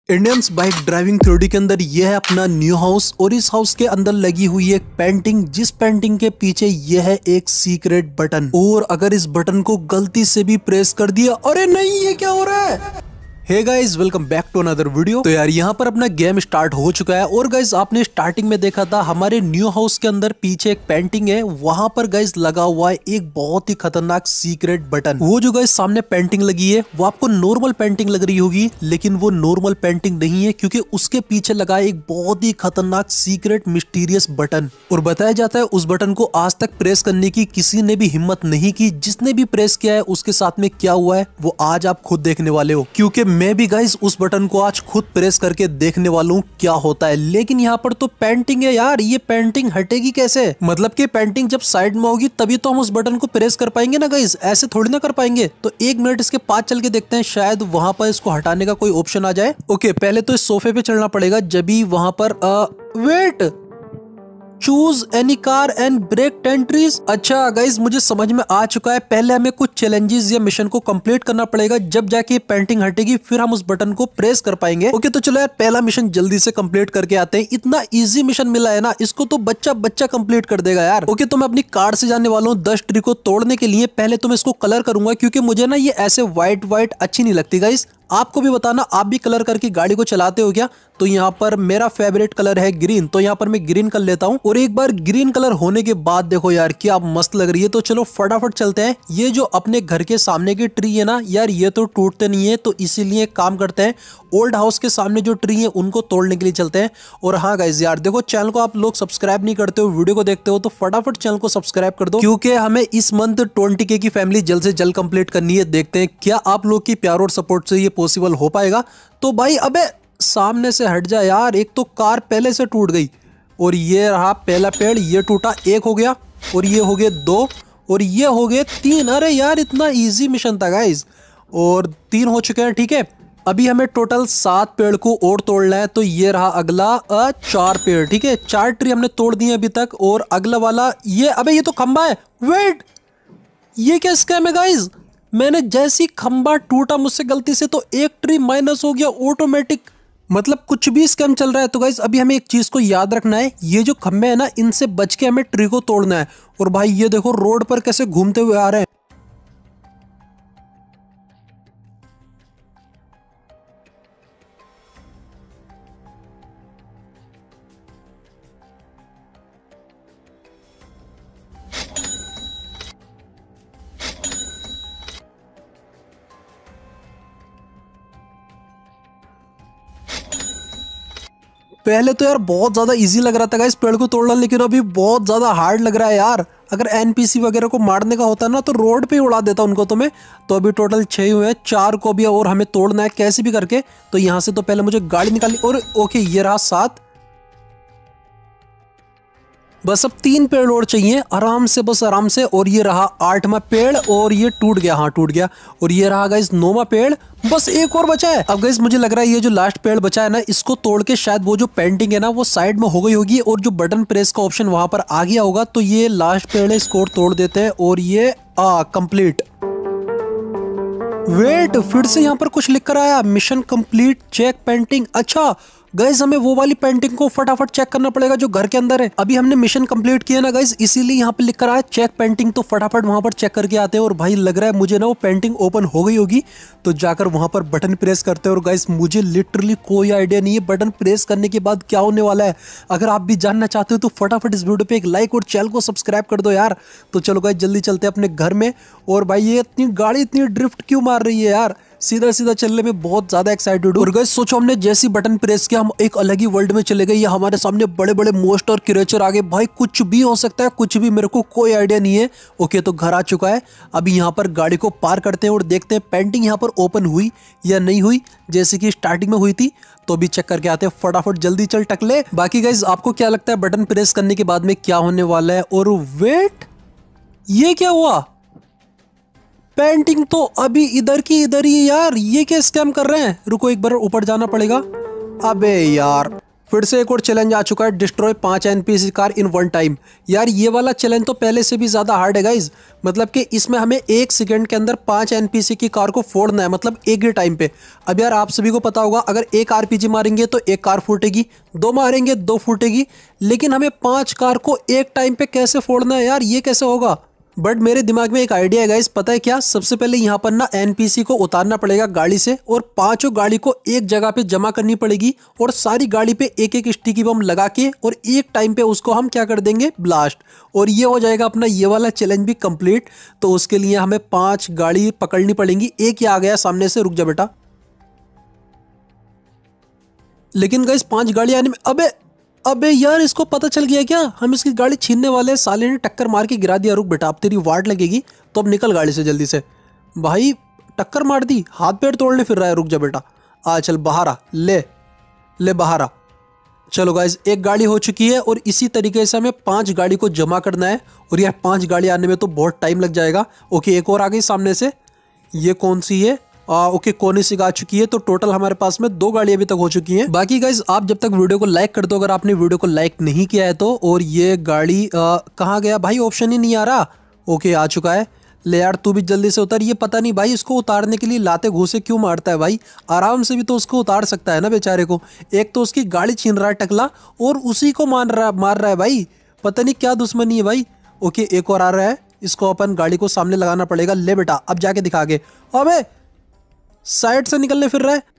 Indians bike driving theory के अंदर यह है अपना न्यू हाउस और इस हाउस के अंदर लगी हुई है एक पेंटिंग, जिस पेंटिंग के पीछे यह है एक सीक्रेट बटन। और अगर इस बटन को गलती से भी प्रेस कर दिया, अरे नहीं, ये क्या हो रहा है? Hey guys, welcome back to another video. तो यार यहाँ पर अपना गेम स्टार्ट हो चुका है और गाइज आपने स्टार्टिंग में देखा था हमारे न्यू हाउस के अंदर पीछे एक पेंटिंग है, वहां पर गाइज लगा हुआ है एक बहुत ही खतरनाक सीक्रेट बटन। वो जो गाइज सामने पेंटिंग लगी है वो आपको नॉर्मल पेंटिंग लग रही होगी, लेकिन वो नॉर्मल पेंटिंग नहीं है, क्योंकि उसके पीछे लगा है एक बहुत ही खतरनाक सीक्रेट मिस्टीरियस बटन। और बताया जाता है उस बटन को आज तक प्रेस करने की किसी ने भी हिम्मत नहीं की। जिसने भी प्रेस किया है उसके साथ में क्या हुआ है वो आज आप खुद देखने वाले हो, क्योंकि मैं भी गाइस उस बटन को आज खुद प्रेस करके देखने वाला हूँ क्या होता है। लेकिन यहाँ पर तो पेंटिंग है यार, ये पेंटिंग हटेगी कैसे? मतलब कि पेंटिंग जब साइड में होगी तभी तो हम उस बटन को प्रेस कर पाएंगे ना गाइस, ऐसे थोड़ी ना कर पाएंगे। तो एक मिनट इसके पास चल के देखते हैं, शायद वहां पर इसको हटाने का कोई ऑप्शन आ जाए। ओके, पहले तो इस सोफे पे चलना पड़ेगा, जब भी वहां पर wait, choose any car and break 10 trees. अच्छा गाइज, मुझे समझ में आ चुका है। पहले हमें कुछ चैलेंजेस या मिशन को कंप्लीट करना पड़ेगा, जब जाके पेंटिंग हटेगी फिर हम उस बटन को प्रेस कर पाएंगे। ओके, तो चलो यार पहला मिशन जल्दी से कंप्लीट करके आते हैं। इतना इजी मिशन मिला है ना, इसको तो बच्चा बच्चा कंप्लीट कर देगा यार। ओके, तो मैं अपनी कार से जाने वाला हूँ 10 ट्री को तोड़ने के लिए। पहले तो मैं इसको कलर करूंगा, क्योंकि मुझे ना ये ऐसे व्हाइट व्हाइट अच्छी नहीं लगती गाइज। आपको भी बताना, आप भी कलर करके गाड़ी को चलाते हो क्या? तो यहाँ पर मेरा फेवरेट कलर है ग्रीन, तो यहाँ पर मैं ग्रीन कर लेता हूँ। और एक बार ग्रीन कलर होने के बाद देखो यार क्या मस्त लग रही है। तो चलो फटाफट चलते हैं। ये जो अपने घर के सामने की ट्री है ना यार, ये तो टूटते नहीं है, तो इसीलिए काम करते हैं, ओल्ड हाउस के सामने जो ट्री है उनको तोड़ने के लिए चलते हैं। और हाँ गाइज यार देखो, चैनल को आप लोग सब्सक्राइब नहीं करते हो, वीडियो को देखते हो, तो फटाफट चैनल को सब्सक्राइब कर दो, क्योंकि हमें इस मंथ 20K की फैमिली जल्द से जल्द कंप्लीट करनी है। देखते हैं क्या आप लोग की प्यार और सपोर्ट से ये पॉसिबल हो पाएगा। तो भाई अबे सामने से हट जा यार, एक तो कार पहले से टूट गई। और ये रहा पहला पेड़, ये टूटा, एक हो गया, और ये हो गए 2, और ये हो गए 3। अरे यार इतना इजी मिशन था गाइज, और 3 हो चुके हैं। ठीक है, अभी हमें टोटल 7 पेड़ को और तोड़ना है। तो ये रहा अगला 4 पेड़। ठीक है, 4 ट्री हमने तोड़ दिए अभी तक। और अगला वाला ये, अबे ये तो खंबा है। वेट, ये क्या स्कैम है गाइज? मैंने जैसी खंबा टूटा मुझसे गलती से, तो एक ट्री माइनस हो गया ऑटोमेटिक। मतलब कुछ भी स्कैम चल रहा है। तो गाइज अभी हमें एक चीज को याद रखना है, ये जो खंबे है ना इनसे बच के हमें ट्री को तोड़ना है। और भाई ये देखो रोड पर कैसे घूमते हुए आ रहे हैं। पहले तो यार बहुत ज्यादा इजी लग रहा था इस पेड़ को तोड़ना, लेकिन अभी बहुत ज्यादा हार्ड लग रहा है यार। अगर एनपीसी वगैरह को मारने का होता ना तो रोड पे ही उड़ा देता उनको तो मैं। तो अभी टोटल 6 हुए हैं, 4 को भी और हमें तोड़ना है कैसे भी करके। तो यहाँ से तो पहले मुझे गाड़ी निकालनी, और ओके ये रहा 7। बस अब 3 पेड़ और चाहिए आराम से, बस आराम से। और ये रहा 8वां पेड़, और ये टूट गया, हाँ टूट गया। और ये रहा गाइस 9वां पेड़, बस एक और बचा है। अब गाइस मुझे लग रहा है ये जो लास्ट पेड़ बचा है ना, इसको तोड़ के शायद वो जो पेंटिंग है ना वो साइड में हो गई होगी, और जो बटन प्रेस का ऑप्शन वहां पर आ गया होगा। तो ये लास्ट पेड़ है, इसको तोड़ देते हैं। और ये कंप्लीट। वेट, फिर से यहाँ पर कुछ लिख कर आया, मिशन कंप्लीट, चेक पेंटिंग। अच्छा गाइज, हमें वो वाली पेंटिंग को फटाफट चेक करना पड़ेगा जो घर के अंदर है। अभी हमने मिशन कंप्लीट किया ना गाइज, इसीलिए यहाँ पे लिख कर आया चेक पेंटिंग। तो फटाफट वहां पर चेक करके आते हैं। और भाई लग रहा है मुझे ना वो पेंटिंग ओपन हो गई होगी, तो जाकर वहां पर बटन प्रेस करते हैं। और गाइज मुझे लिटरली कोई आइडिया नहीं है बटन प्रेस करने के बाद क्या होने वाला है। अगर आप भी जानना चाहते हो तो फटाफट इस वीडियो पे एक लाइक और चैनल को सब्सक्राइब कर दो यार। तो चलो गाइज जल्दी चलते हैं अपने घर में। और भाई ये इतनी गाड़ी इतनी ड्रिफ्ट क्यों मार रही है यार? सीधा सीधा चलने में बहुत ज्यादा एक्साइटेड हूँ। और गाइस सोचो, हमने जैसी बटन प्रेस किया हम एक अलग ही वर्ल्ड में चले गए। या हमारे सामने बड़े बड़े मोस्ट और क्रिएचर आ गए। भाई कुछ भी हो सकता है, कुछ भी, मेरे को कोई आइडिया नहीं है। ओके, तो घर आ चुका है। अभी यहाँ पर गाड़ी को पार करते हैं और देखते हैं पेंटिंग यहाँ पर ओपन हुई या नहीं हुई, जैसे कि स्टार्टिंग में हुई थी। तो अभी चेक करके आते हैं फटाफट, जल्दी चल टकले। बाकी गाइस आपको क्या लगता है बटन प्रेस करने के बाद में क्या होने वाला है? और वेट, ये क्या हुआ? पेंटिंग तो अभी इधर की इधर ही यार, ये क्या स्कैम कर रहे हैं? रुको एक बार ऊपर जाना पड़ेगा। अबे यार फिर से एक और चैलेंज आ चुका है, destroy 5 NPC car in one time. यार ये वाला चैलेंज तो पहले से भी ज़्यादा हार्ड है गाइज। मतलब कि इसमें हमें 1 सेकंड के अंदर 5 एनपीसी की कार को फोड़ना है, मतलब एक ही टाइम पे। अब यार आप सभी को पता होगा, अगर एक आरपीजी मारेंगे तो एक कार फूटेगी, 2 मारेंगे 2 फूटेगी, लेकिन हमें 5 कार को एक टाइम पे कैसे फोड़ना है यार, ये कैसे होगा। बट मेरे दिमाग में एक आइडिया है गाइस, पता है क्या। सबसे पहले यहाँ पर ना एनपीसी को उतारना पड़ेगा गाड़ी से, और 5 गाड़ी को एक जगह पे जमा करनी पड़ेगी, और सारी गाड़ी पे एक एक स्टिकी बम लगा के और एक टाइम पे उसको हम क्या कर देंगे, ब्लास्ट। और ये हो जाएगा अपना ये वाला चैलेंज भी कंप्लीट। तो उसके लिए हमें 5 गाड़ी पकड़नी पड़ेंगी। एक ही आ गया सामने से, रुक जा बेटा। लेकिन गाइस 5 गाड़ी आने में, अबे यार इसको पता चल गया क्या, हम इसकी गाड़ी छीनने वाले। साले ने टक्कर मार के गिरा दिया। रुक बेटा, अब तेरी वाट लगेगी, तो अब निकल गाड़ी से जल्दी से। भाई टक्कर मार दी, हाथ पैर तोड़ने फिर रहा है। रुक जा बेटा, आ चल बाहर आ, ले बाहर आ। चलो गाइज, एक गाड़ी हो चुकी है, और इसी तरीके से हमें 5 गाड़ी को जमा करना है। और यार 5 गाड़ी आने में तो बहुत टाइम लग जाएगा। ओके, एक और आ गई सामने से। ये कौन सी है? ओके, कोने से आ चुकी है। तो टोटल हमारे पास में 2 गाड़ी अभी तक हो चुकी हैं। बाकी गाइज आप जब तक वीडियो को लाइक कर दो, अगर आपने वीडियो को लाइक नहीं किया है तो। और ये गाड़ी कहाँ गया भाई, ऑप्शन ही नहीं आ रहा। ओके, आ चुका है। ले यार तू भी जल्दी से उतर। ये पता नहीं भाई इसको उतारने के लिए लाते घूसे क्यों मारता है भाई। आराम से भी तो उसको उतार सकता है ना बेचारे को। एक तो उसकी गाड़ी छीन रहा है टकला, और उसी को मार रहा है भाई। पता नहीं क्या दुश्मनी है भाई। ओके, एक और आ रहा है। इसको अपन गाड़ी को सामने लगाना पड़ेगा। ले बेटा, अब जाके दिखा आगे। अबे साइड से निकलने फिर रहा है।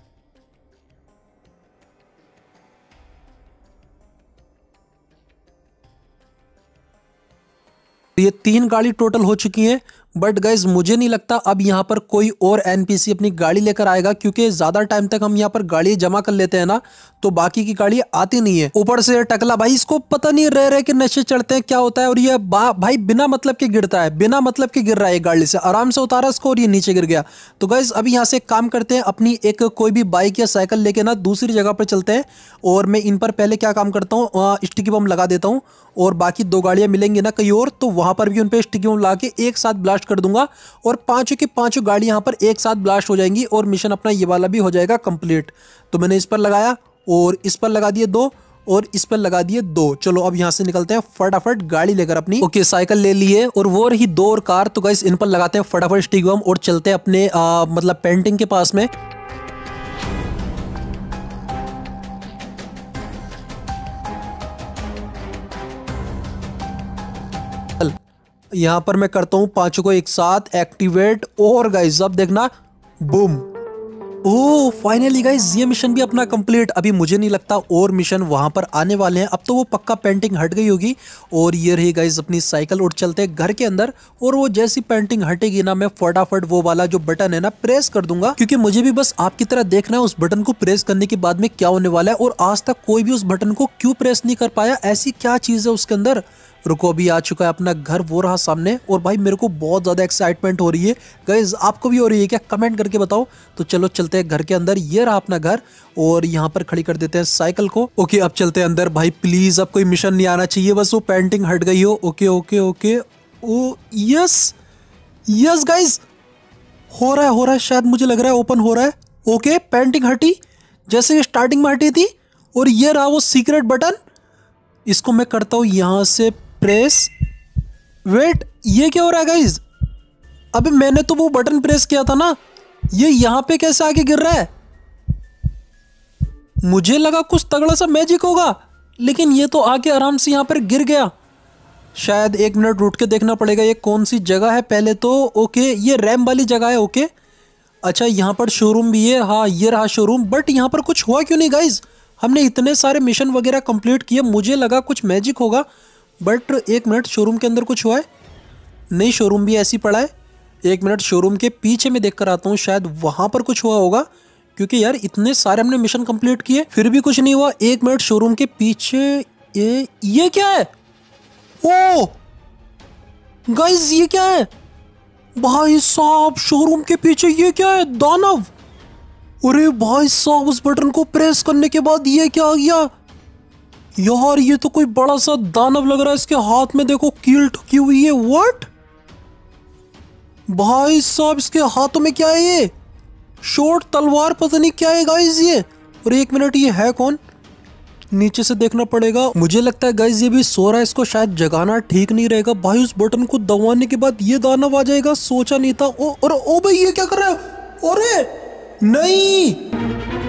ये 3 गाड़ी टोटल हो चुकी हैं। बट गाइज मुझे नहीं लगता अब यहाँ पर कोई और एनपीसी अपनी गाड़ी लेकर आएगा, क्योंकि ज्यादा टाइम तक हम यहाँ पर गाड़ी जमा कर लेते हैं ना, तो बाकी की गाड़ी आती नहीं है। ऊपर से टकला भाई, इसको पता नहीं रह रहे कि नशे चढ़ते हैं क्या होता है। और ये भाई बिना मतलब के गिरता है, बिना मतलब के गिर रहा है। गाड़ी से आराम से उतारा इसको और ये नीचे गिर गया। तो गाइज अभी यहाँ से एक काम करते हैं, अपनी एक कोई भी बाइक या साइकिल लेके ना दूसरी जगह पर चलते हैं। और मैं इन पर पहले क्या काम करता हूँ, स्टिकी बम लगा देता हूँ। और बाकी 2 गाड़ियां मिलेंगी ना कहीं और, तो वहां पर भी उन पे स्टिकी बम लगा के एक साथ ब्लास्ट कर दूंगा। और 5 की 5 गाड़ी यहाँ पर एक साथ ब्लास्ट हो जाएंगी, और मिशन अपना ये वाला भी हो जाएगा कंप्लीट। तो मैंने इस पर लगाया, और इस पर लगा दिए 2, और इस पर लगा दिए 2। चलो अब यहाँ से निकलते हैं फटाफट गाड़ी लेकर अपनी। ओके, साइकिल ले लिए, और वो रही 2 और कार। तो गाइस इन पर लगाते हैं फटाफट स्टिकी बम, और चलते हैं अपने मतलब पेंटिंग के पास में। यहां पर मैं करता हूं 5 को एक साथ एक्टिवेट, और गाइस अब देखना, बूम। ओह फाइनली गाइस ये मिशन भी अपना कंप्लीट। अभी मुझे नहीं लगता और मिशन वहां पर आने वाले हैं। अब तो वो पक्का पेंटिंग हट गई होगी। और ये रही गाइस अपनी साइकिल, और चलते हैं घर के अंदर। और वो जैसी पेंटिंग हटेगी ना, मैं फटाफट वो वाला जो बटन है ना प्रेस कर दूंगा, क्योंकि मुझे भी बस आपकी तरह देखना है उस बटन को प्रेस करने के बाद में क्या होने वाला है। और आज तक कोई भी उस बटन को क्यों प्रेस नहीं कर पाया, ऐसी क्या चीज है उसके अंदर। रुको, अभी आ चुका है अपना घर, वो रहा सामने। और भाई मेरे को बहुत ज्यादा एक्साइटमेंट हो रही है। गाइस आपको भी हो रही है क्या, कमेंट करके बताओ। तो चलो चलते हैं घर के अंदर। ये रहा अपना घर, और यहाँ पर खड़ी कर देते हैं साइकिल को। ओके, अब चलते हैं अंदर। भाई प्लीज अब कोई मिशन नहीं आना चाहिए, बस वो पेंटिंग हट गई हो। Okay okay okay, oh yes yes guys, हो रहा है शायद, मुझे लग रहा है ओपन हो रहा है। ओके, पेंटिंग हटी जैसे स्टार्टिंग में हटी थी। और ये रहा वो सीक्रेट बटन। इसको मैं करता हूं यहां से प्रेस। वेट, ये क्या हो रहा है गाइज? अबे मैंने तो वो बटन प्रेस किया था ना, ये यहां पे कैसे आगे गिर रहा है? मुझे लगा कुछ तगड़ा सा मैजिक होगा, लेकिन ये तो आगे आराम से यहां पर गिर गया। शायद 1 मिनट रुक के देखना पड़ेगा ये कौन सी जगह है पहले तो। ओके, ये रैम वाली जगह है। ओके, अच्छा यहाँ पर शोरूम भी है। हाँ, ये रहा शोरूम। बट यहाँ पर कुछ हुआ क्यों नहीं गाइज? हमने इतने सारे मिशन वगैरह कंप्लीट किए, मुझे लगा कुछ मैजिक होगा। बट 1 मिनट, शोरूम के अंदर कुछ हुआ है? नहीं, शोरूम भी ऐसी पड़ा है। 1 मिनट, शोरूम के पीछे मैं देख कर आता हूँ, शायद वहां पर कुछ हुआ होगा। क्योंकि यार इतने सारे हमने मिशन कंप्लीट किए फिर भी कुछ नहीं हुआ। 1 मिनट, शोरूम के पीछे ये क्या है? ओ गाइस ये क्या है? भाई साहब शोरूम के पीछे ये क्या है? दानव। अरे भाई साहब, उस बटन को प्रेस करने के बाद ये क्या आ गया यार? ये तो कोई बड़ा सा दानव लग रहा है। इसके हाथ में देखो कील ठुकी हुई है। व्हाट भाई साहब, इसके हाथों में क्या है? ये शॉर्ट तलवार पता नहीं क्या है गाइस ये। और 1 मिनट, ये है कौन? नीचे से देखना पड़ेगा। मुझे लगता है गाइस ये भी सो रहा है, इसको शायद जगाना ठीक नहीं रहेगा। भाई उस बटन को दबाने के बाद ये दानव आ जाएगा, सोचा नहीं था। ओ भाई ये क्या कर रहा है? अरे नहीं